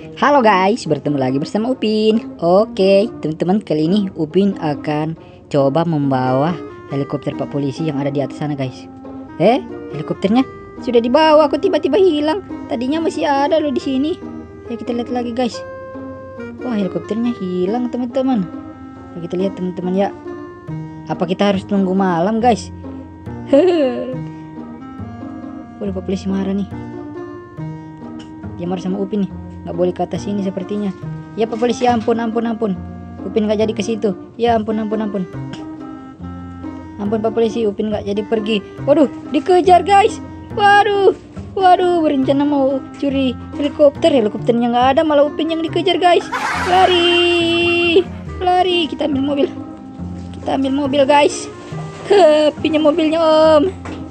Halo guys, bertemu lagi bersama Upin. Oke, teman-teman, kali ini Upin akan coba membawa helikopter Pak Polisi yang ada di atas sana, guys. Helikopternya sudah dibawa, kok tiba-tiba hilang? Tadinya masih ada loh di sini. Ayo kita lihat lagi, guys. Wah, helikopternya hilang, teman-teman. Ayo kita lihat, teman-teman ya. Apa kita harus tunggu malam, guys? Waduh, Pak Polisi marah nih. Dia marah sama Upin nih. Nggak boleh ke atas sini sepertinya. Ya Pak Polisi, ampun. Upin nggak jadi ke situ. Ya ampun. Ampun Pak Polisi, Upin nggak jadi pergi. Waduh, dikejar guys. Waduh, berencana mau curi helikopternya nggak ada, malah Upin yang dikejar guys. Lari, kita ambil mobil guys. Pinjam mobilnya om.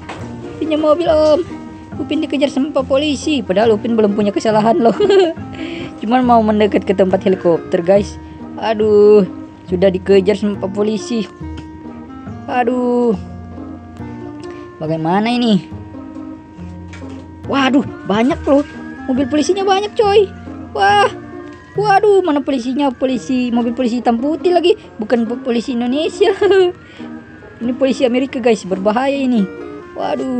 Upin dikejar sama Pak Polisi, padahal Upin belum punya kesalahan loh. Cuman mau mendekat ke tempat helikopter guys. Aduh, sudah dikejar sama Pak Polisi. Aduh, bagaimana ini? Waduh, banyak loh, mobil polisinya banyak coy. Waduh, mana polisinya? Mobil polisi hitam putih lagi, bukan polisi Indonesia. Ini polisi Amerika guys, berbahaya ini. Waduh.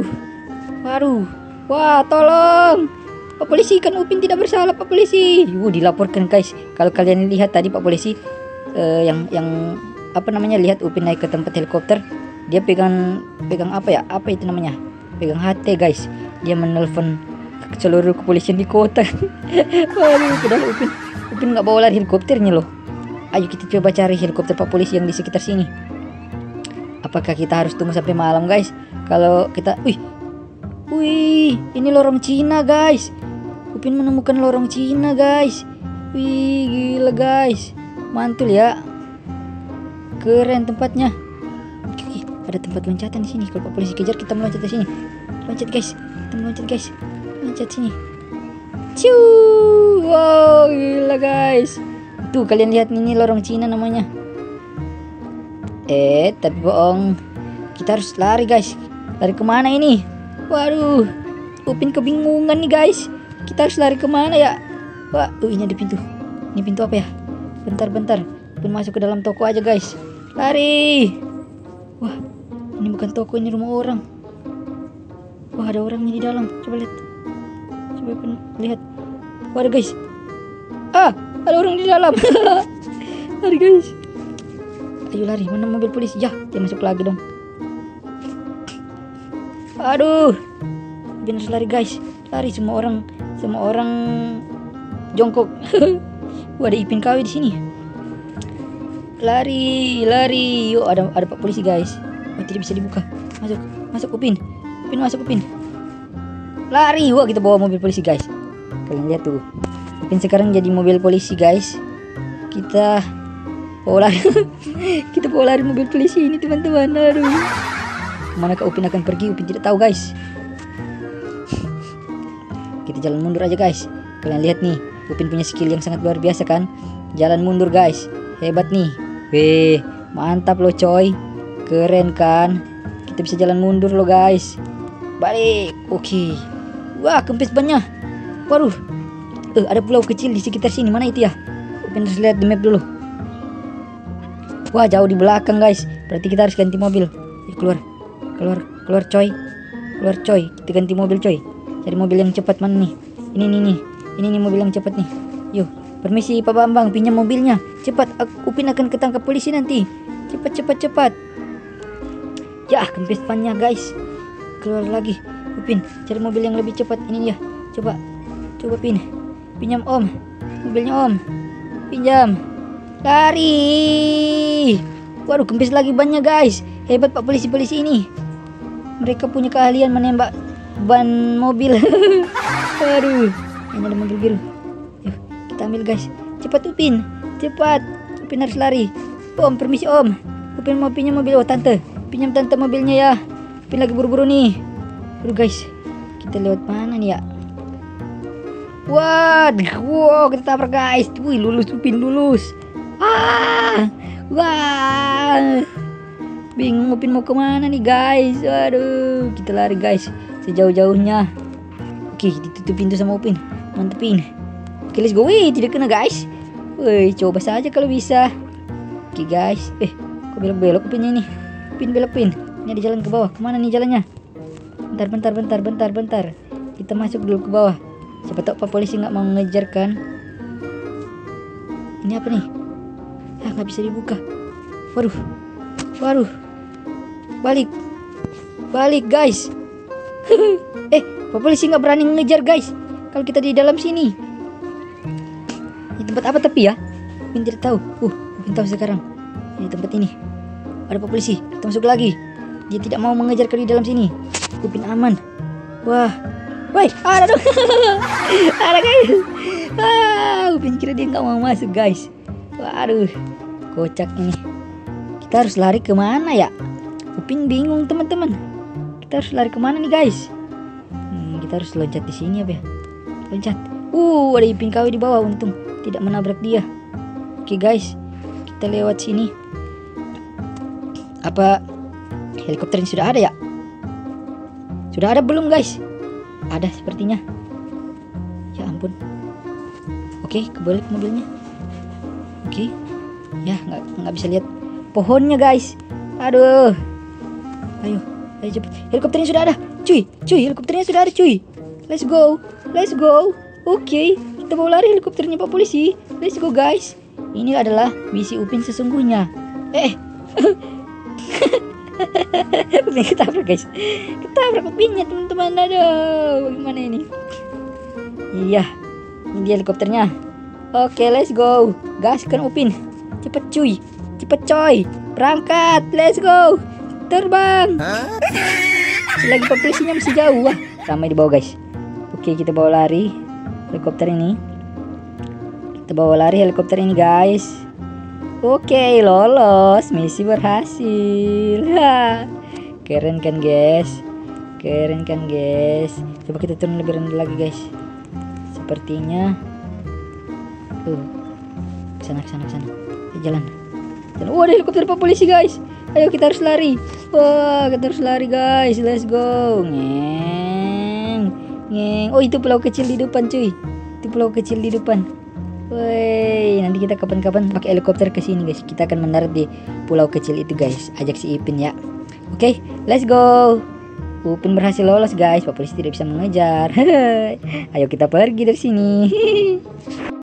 Wah, tolong Pak Polisi, kan Upin tidak bersalah Pak Polisi. Dilaporkan guys. Kalau kalian lihat tadi Pak Polisi yang apa namanya, lihat Upin naik ke tempat helikopter, dia pegang apa ya? Apa itu namanya? Pegang HT guys. Dia menelpon seluruh kepolisian di kota. Waduh, padahal Upin nggak bawa lari helikopternya loh. Ayo kita coba cari helikopter Pak Polisi yang di sekitar sini. Apakah kita harus tunggu sampai malam guys? Kalau kita, Wih, ini lorong Cina guys. Upin menemukan lorong Cina guys. Wih, gila guys. Mantul ya. Keren tempatnya. Ada tempat loncatan di sini. Kalau Pak Polisi kejar, kita meloncat ke sini. Loncat guys. Kita meloncat guys. Loncat sini. Ciu. Wow, gila guys. Tuh kalian lihat, ini lorong Cina namanya. Tapi bohong. Kita harus lari guys. Lari kemana ini? Waduh, Upin kebingungan nih guys. Kita harus lari kemana ya? Ini ada pintu. Ini pintu apa ya? Bentar. Upin masuk ke dalam toko aja guys. Lari. Wah, ini bukan toko, ini rumah orang. Wah, ada orangnya di dalam. Coba lihat. Upin lihat. Wah, ada guys. Ada orang di dalam. Lari guys. Ayo lari. Mana mobil polisi? Ya, dia masuk lagi dong. Aduh, harus lari guys. Lari, semua orang jongkok. Ada Ipin KW di sini. Lari. Yuk, ada Pak Polisi guys. Tidak bisa dibuka. Masuk Upin. Masuk Upin. Lari. Kita bawa mobil polisi guys. Kalian lihat tuh. Upin sekarang jadi mobil polisi guys. Kita bawa lari mobil polisi ini teman-teman. Aduh. Kemana Upin akan pergi? Upin tidak tahu guys. Kita jalan mundur aja guys. Kalian lihat nih, Upin punya skill yang sangat luar biasa kan. Jalan mundur guys. Hebat nih. Mantap loh coy. Keren kan. Kita bisa jalan mundur loh guys. Balik. Oke. Wah, kempes bannya. Waduh. Ada pulau kecil di sekitar sini. Mana itu ya? Upin harus lihat di map dulu. Wah, jauh di belakang guys. Berarti kita harus ganti mobil. Keluar coy. Kita ganti mobil coy. Cari mobil yang cepat. Mana nih? Ini nih mobil yang cepat nih. Yuk, permisi Pak Bambang, pinjam mobilnya. Cepat, Upin akan ketangkap polisi nanti. Cepat. Ya, kempes pannya guys. Keluar lagi. Upin, cari mobil yang lebih cepat. Ini dia. Coba Pin. Pinjam om. Mobilnya om. Pinjam. Lari. Waduh, kempes lagi bannya guys. Hebat Pak polisi ini. Mereka punya keahlian menembak ban mobil. Aduh, ini ada mobil biru. Yuk, kita ambil guys. Cepat Upin. Upin harus lari. Om, permisi om. Upin mau pinjam mobil. Tante. Pinjam tante mobilnya ya. Upin lagi buru-buru nih. Aduh guys, kita lewat mana nih ya? Wow, kita tabrak guys. Wih, lulus Upin, lulus. Bingung Upin mau kemana nih guys. Aduh, kita lari guys sejauh-jauhnya. Oke, ditutup pintu sama Upin. Mantepin. Oke, let's go. Wih, tidak kena guys. Wih, coba saja kalau bisa. Oke guys. Kok belok-belok Upinnya ini? Upin belok Upin. Ini ada jalan ke bawah. Kemana nih jalannya? Bentar. Kita masuk dulu ke bawah. Siapa tahu Pak Polisi nggak mau ngejar kan? Ini apa nih? Nggak bisa dibuka. Waduh. Balik guys. Pak Polisi nggak berani ngejar guys. Kalau kita di dalam sini. Ini tempat apa tapi ya? Upin tidak tahu. Upin tahu sekarang. Ini tempat ini. Ada Pak Polisi. Kita masuk lagi. Dia tidak mau mengejar ke di dalam sini. Upin aman. Wah. Woi, ada dong. Ada guys. Upin kira dia nggak mau masuk guys. Waduh, kocak ini. Kita harus lari kemana ya? Upin bingung teman-teman. Kita harus lari kemana nih guys? Kita harus loncat di sini apa ya? Loncat. Ada Upin KW di bawah, untung tidak menabrak dia. Oke guys, kita lewat sini. Apa helikopternya sudah ada ya? Sudah ada belum guys? Ada sepertinya. Ya ampun. Oke, kebalik mobilnya. Oke. Ya, nggak bisa lihat pohonnya guys. Aduh. Ayo cepet. Helikopternya sudah ada. Cuy, helikopternya sudah ada cuy. Let's go. Oke, kita bawa lari helikopternya Pak Polisi. Let's go guys. Ini adalah misi Upin sesungguhnya. Upin ketabrak guys. Ketabrak Upinnya teman-teman. Aduh, bagaimana ini? Iya, ini dia helikopternya. Oke, let's go. Gaskan Upin. Cepet coy. Berangkat. Let's go. Terbang. Selagi Pak Polisinya masih jauh. Wah, ramai di bawah guys. Oke, kita bawa lari helikopter ini. Guys. Oke, lolos. Misi berhasil. Keren kan guys. Coba kita turun lebih rendah lagi guys. Sepertinya kesana. Jalan. Ada helikopter Pak Polisi guys. Ayo kita harus lari. Guys. Let's go. Ngeng. Itu pulau kecil di depan cuy. Woi, nanti kita kapan-kapan pakai helikopter ke sini guys. Kita akan mendarat di pulau kecil itu guys. Ajak si Upin ya. Oke, let's go. Upin berhasil lolos guys. Pak Polisi tidak bisa mengejar. Ayo kita pergi dari sini.